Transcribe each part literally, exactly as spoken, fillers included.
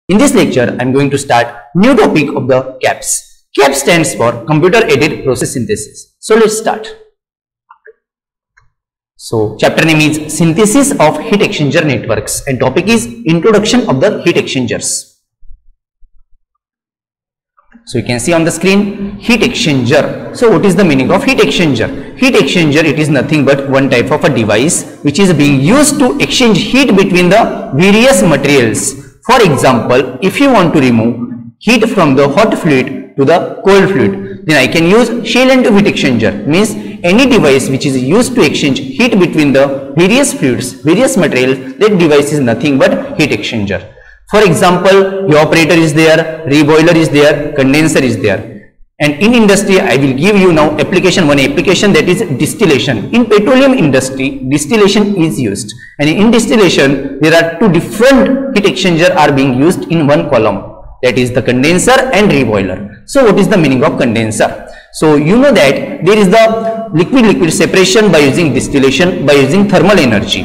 In this lecture, I am going to start new topic of the C A P S. C A P S stands for Computer Aided Process Synthesis. So let's start. So chapter name is Synthesis of Heat Exchanger Networks and topic is Introduction of the Heat Exchangers. So you can see on the screen heat exchanger. So what is the meaning of heat exchanger? Heat exchanger, it is nothing but one type of a device which is being used to exchange heat between the various materials. For example, if you want to remove heat from the hot fluid to the cold fluid, then I can use shell and tube heat exchanger. Means any device which is used to exchange heat between the various fluids, various materials, that device is nothing but heat exchanger. For example, evaporator is there, reboiler is there, condenser is there. And in industry, I will give you now application, one application, that is distillation. In petroleum industry, distillation is used. And in distillation, there are two different heat exchanger are being used in one column. That is the condenser and reboiler. So what is the meaning of condenser? So you know that there is the liquid-liquid separation by using distillation, by using thermal energy.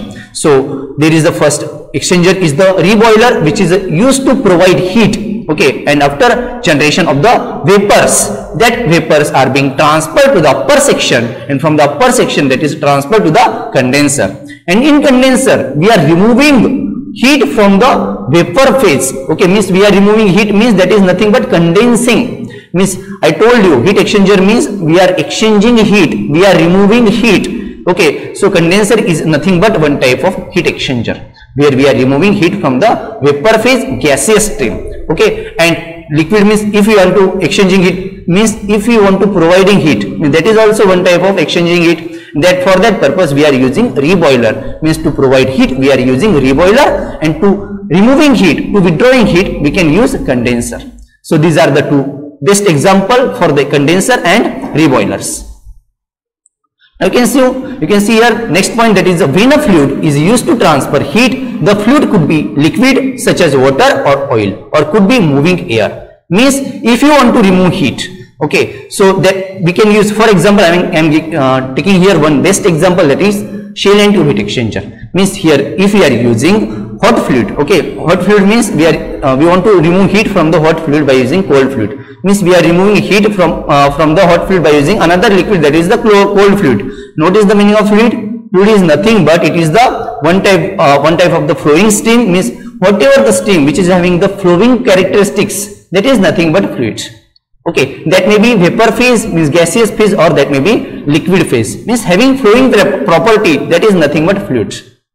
So there is the first exchanger is the reboiler, which is used to provide heat, okay, and after generation of the vapors, that vapors are being transferred to the upper section, and from the upper section that is transferred to the condenser. And in condenser we are removing heat from the vapor phase, okay, means we are removing heat, means that is nothing but condensing. Means I told you heat exchanger means we are exchanging heat, we are removing heat, okay. So condenser is nothing but one type of heat exchanger where we are removing heat from the vapor phase gaseous stream, okay. And liquid means if you want to exchanging heat, means if you want to providing heat, that is also one type of exchanging heat. That for that purpose we are using reboiler, means to provide heat we are using reboiler, and to removing heat, to withdrawing heat, we can use condenser. So these are the two best example for the condenser and reboilers. Now you can see, you can see here next point, that is when a fluid is used to transfer heat, the fluid could be liquid such as water or oil, or could be moving air. Means if you want to remove heat, okay, so that we can use, for example, I am uh, taking here one best example, that is shell and tube heat exchanger. Means here if we are using hot fluid, okay, hot fluid means we are uh, we want to remove heat from the hot fluid by using cold fluid. Means we are removing heat from uh, from the hot fluid by using another liquid, that is the cold fluid. Notice the meaning of fluid. Fluid is nothing but it is the one type uh, one type of the flowing stream. Means whatever the stream which is having the flowing characteristics, that is nothing but fluid, okay. That may be vapor phase, means gaseous phase, or that may be liquid phase, means having flowing property, that is nothing but fluid.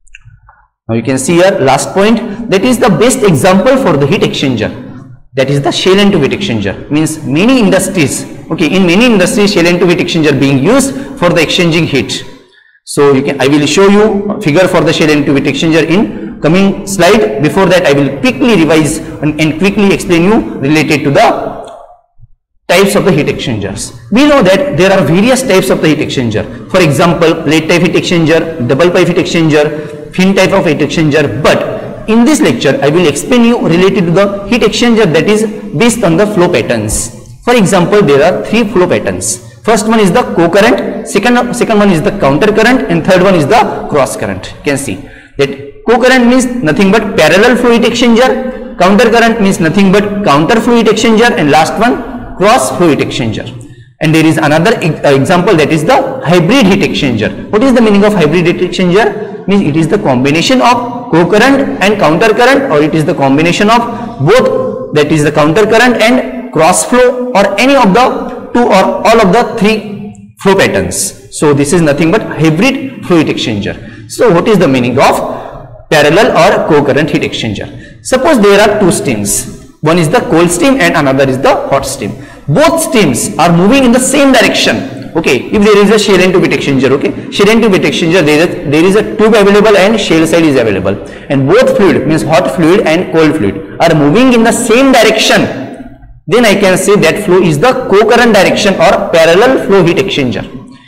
Now you can see here last point, that is the best example for the heat exchanger, that is the shell and tube heat exchanger. Means many industries, okay, in many industries shell and tube heat exchanger being used for the exchanging heat. So you can, I will show you a figure for the shell and tube heat exchanger in coming slide. Before that I will quickly revise and, and quickly explain you related to the types of the heat exchangers. We know that there are various types of the heat exchanger. For example, plate type heat exchanger, double pipe heat exchanger, fin type of heat exchanger. But in this lecture I will explain you related to the heat exchanger that is based on the flow patterns. For example, there are three flow patterns. First one is the co-current, second second one is the counter current, and third one is the cross current. You can see that co-current means nothing but parallel flow heat exchanger, counter current means nothing but counter flow heat exchanger, and last one cross flow heat exchanger. And there is another example, that is the hybrid heat exchanger. What is the meaning of hybrid heat exchanger? Means it is the combination of co-current and counter current, or it is the combination of both, that is the counter current and cross flow, or any of the two or all of the three flow patterns. So this is nothing but hybrid flow heat exchanger. So what is the meaning of parallel or co-current heat exchanger? Suppose there are two streams. One is the cold stream and another is the hot stream. Both streams are moving in the same direction, okay. If there is a shell and tube heat exchanger, okay, shell and tube heat exchanger, there is, there is a tube available and shell side is available, and both fluid, means hot fluid and cold fluid, are moving in the same direction, then I can say that flow is the co-current direction or parallel flow heat exchanger.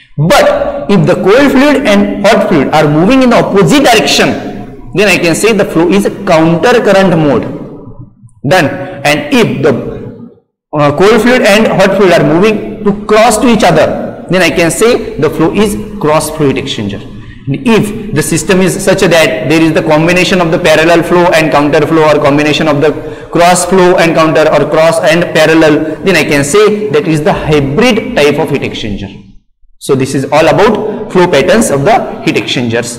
But if the cold fluid and hot fluid are moving in the opposite direction, then I can say the flow is counter current mode. Done. And if the Uh, cold fluid and hot fluid are moving to cross to each other, then I can say the flow is cross flow heat exchanger. If the system is such that there is the combination of the parallel flow and counter flow, or combination of the cross flow and counter or cross and parallel, then I can say that is the hybrid type of heat exchanger. So this is all about flow patterns of the heat exchangers.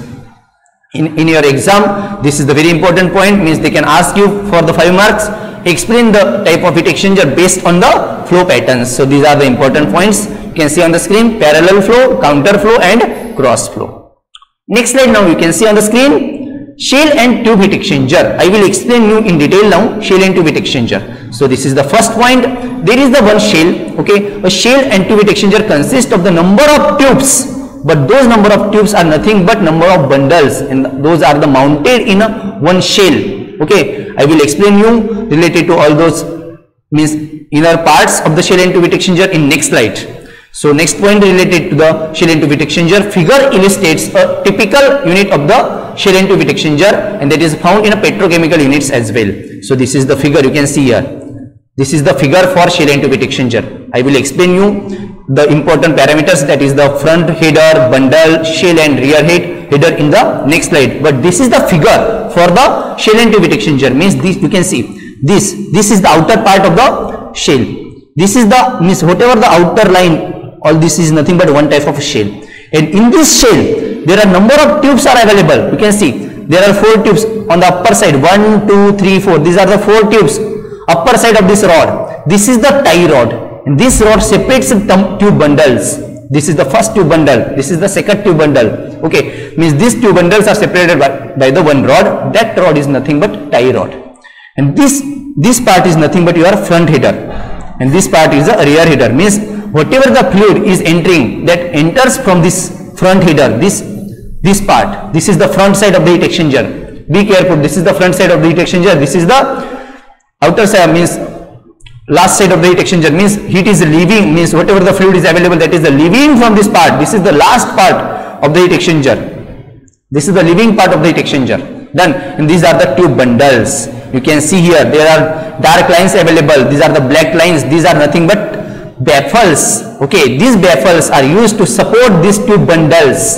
In, in your exam, this is the very important point, means they can ask you for the five marks, explain the type of heat exchanger based on the flow patterns. So these are the important points. You can see on the screen, parallel flow, counter flow and cross flow. Next slide, now you can see on the screen, shell and tube heat exchanger. I will explain you in detail now shell and tube heat exchanger. So this is the first point. There is the one shell, okay. A shell and tube heat exchanger consist of the number of tubes, but those number of tubes are nothing but number of bundles, and those are the mounted in a one shell, okay. I will explain you related to all those means inner parts of the shell and tube heat exchanger in next slide. So next point related to the shell and tube heat exchanger, figure illustrates a typical unit of the shell and tube heat exchanger, and that is found in a petrochemical units as well. So this is the figure you can see here. This is the figure for shell and tube heat exchanger. I will explain you the important parameters, that is the front header, bundle, shell and rear head header in the next slide. But this is the figure for the shell and tube heat exchanger, means this you can see this this is the outer part of the shell. This is the means whatever the outer line, all this is nothing but one type of shell, and in this shell there are number of tubes are available. You can see there are four tubes on the upper side, one, two, three, four. These are the four tubes upper side of this rod. This is the tie rod, and this rod separates the tube bundles. This is the first tube bundle, this is the second tube bundle, okay. Means these two bundles are separated by, by the one rod. That rod is nothing but tie rod, and this this part is nothing but your front header, and this part is the rear header. Means whatever the fluid is entering, that enters from this front header, this this part, this is the front side of the heat exchanger. Be careful, this is the front side of the heat exchanger, this is the outer side, means last side of the heat exchanger, means heat is leaving, means whatever the fluid is available, that is the leaving from this part. This is the last part of the heat exchanger. This is the leaving part of the heat exchanger. Done. And these are the tube bundles. You can see here there are dark lines available. These are the black lines. These are nothing but baffles. Okay, these baffles are used to support these tube bundles.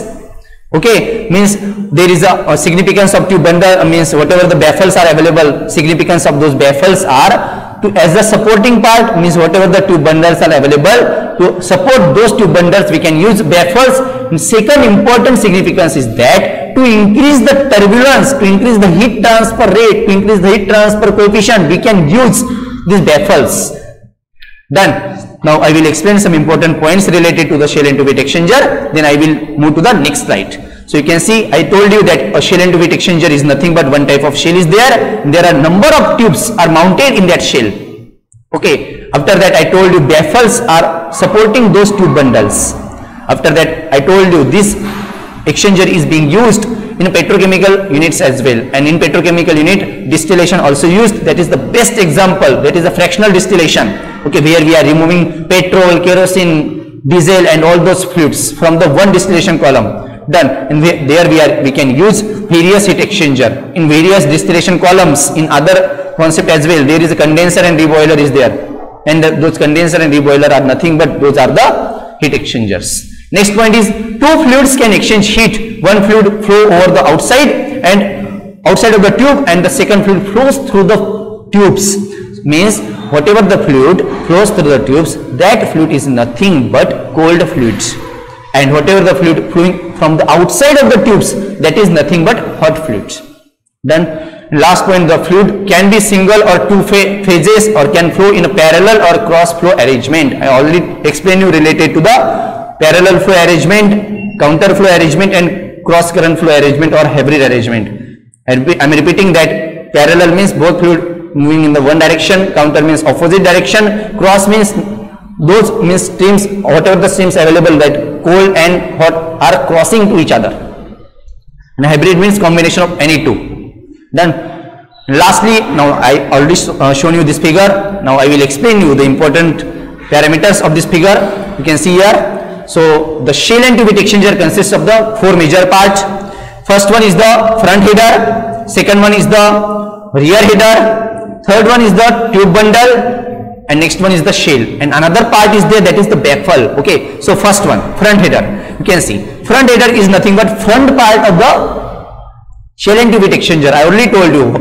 Okay, means there is a, a significance of tube bundle, uh, means whatever the baffles are available, significance of those baffles are to as the supporting part, means whatever the tube bundles are available, to support those tube bundles we can use baffles. And second important significance is that to increase the turbulence, to increase the heat transfer rate, to increase the heat transfer coefficient, we can use these baffles. Done. Now I will explain some important points related to the shell and tube heat exchanger, then I will move to the next slide. So you can see I told you that a shell and tube heat exchanger is nothing but one type of shell is there. There are number of tubes are mounted in that shell. Okay. After that I told you baffles are supporting those tube bundles. After that I told you this exchanger is being used in petrochemical units as well, and in petrochemical unit distillation also used. That is the best example, that is a fractional distillation, okay, where we are removing petrol, kerosene, diesel and all those fluids from the one distillation column. Done. And we, there we are we can use various heat exchanger in various distillation columns. In other concept as well, there is a condenser and reboiler is there, and the, those condenser and reboiler are nothing but those are the heat exchangers. Next point is two fluids can exchange heat. One fluid flow over the outside and outside of the tube, and the second fluid flows through the tubes. Means whatever the fluid flows through the tubes, that fluid is nothing but cold fluids, and whatever the fluid flowing from the outside of the tubes, that is nothing but hot fluids. Done. Last point, the fluid can be single or two phases, or can flow in a parallel or cross flow arrangement. I already explained you related to the parallel flow arrangement, counter flow arrangement and cross current flow arrangement or hybrid arrangement. I am repeating that parallel means both fluid moving in the one direction, counter means opposite direction, cross means those means streams, whatever the streams available, that cold and hot are crossing to each other, and hybrid means combination of any two. Done. Lastly, now I already uh, shown you this figure. Now I will explain you the important parameters of this figure. You can see here. So the shell and tube heat exchanger consists of the four major parts. First one is the front header, second one is the rear header, third one is the tube bundle, and next one is the shell, and another part is there, that is the baffle. Okay, so first one, front header. You can see front header is nothing but front part of the shell and tube heat exchanger. I already told you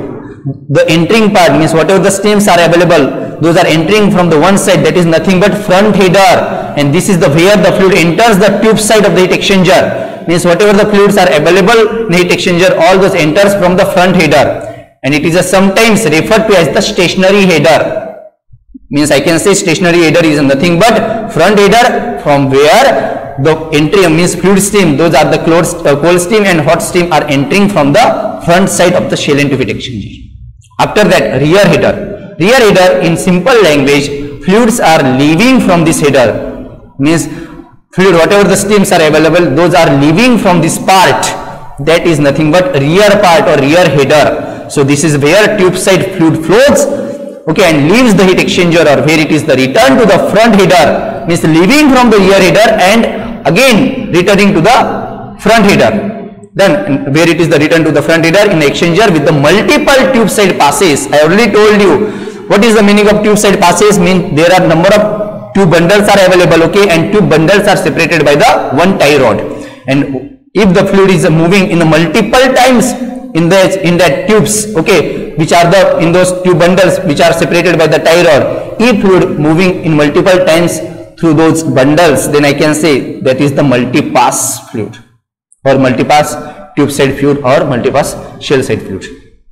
the entering part means whatever the streams are available, those are entering from the one side, that is nothing but front header, and this is the where the fluid enters the tube side of the heat exchanger. Means whatever the fluids are available in the heat exchanger, all those enters from the front header, and it is a sometimes referred to as the stationary header. Means I can say stationary header is nothing but front header from where the entry means fluid stream, those are the cold, uh, cold stream and hot stream are entering from the front side of the shell and tube heat exchanger. After that, rear header. Rear header, in simple language, fluids are leaving from this header. Means fluid, whatever the streams are available, those are leaving from this part. That is nothing but rear part or rear header. So this is where tube side fluid flows, okay, and leaves the heat exchanger, or where it is the return to the front header, means leaving from the rear header and again returning to the front header. Then where it is the return to the front header in the exchanger with the multiple tube side passes. I already told you what is the meaning of tube side passes. Means there are number of tube bundles are available, okay, and tube bundles are separated by the one tie rod, and if the fluid is moving in the multiple times in the in that tubes, okay, which are the in those tube bundles which are separated by the tie rod, if fluid moving in multiple times through those bundles, then I can say that is the multi-pass fluid, or multi-pass tube side fluid, or multi-pass shell side fluid.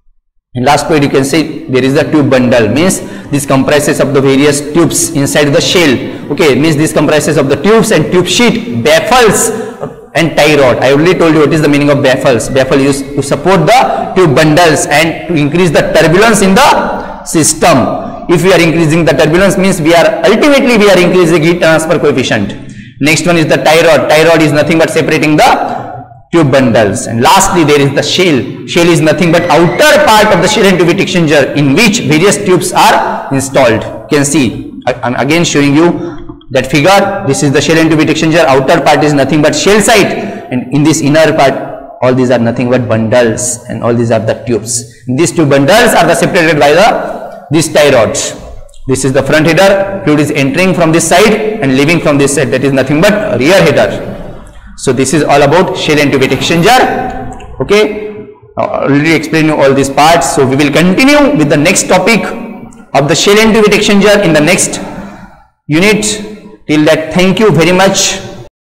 And last point, you can say there is the tube bundle, means this comprises of the various tubes inside the shell, okay, means this comprises of the tubes and tube sheet, baffles and tie rod. I already told you what is the meaning of baffles. Baffle is used to support the tube bundles and to increase the turbulence in the system. If we are increasing the turbulence, means we are ultimately we are increasing heat transfer coefficient. Next one is the tie rod. Tie rod is nothing but separating the tube bundles. And lastly, there is the shell. Shell is nothing but outer part of the shell and tube heat exchanger in which various tubes are installed. You can see, I am again showing you that figure. This is the shell and tube heat exchanger. Outer part is nothing but shell side, and in this inner part, all these are nothing but bundles, and all these are the tubes. These two bundles are the separated by the these tie rods. This is the front header. Fluid is entering from this side and leaving from this side. That is nothing but rear header. So this is all about shell and tube heat exchanger. Okay, I already explained you all these parts. So we will continue with the next topic of the shell and tube heat exchanger in the next unit. Till that, thank you very much.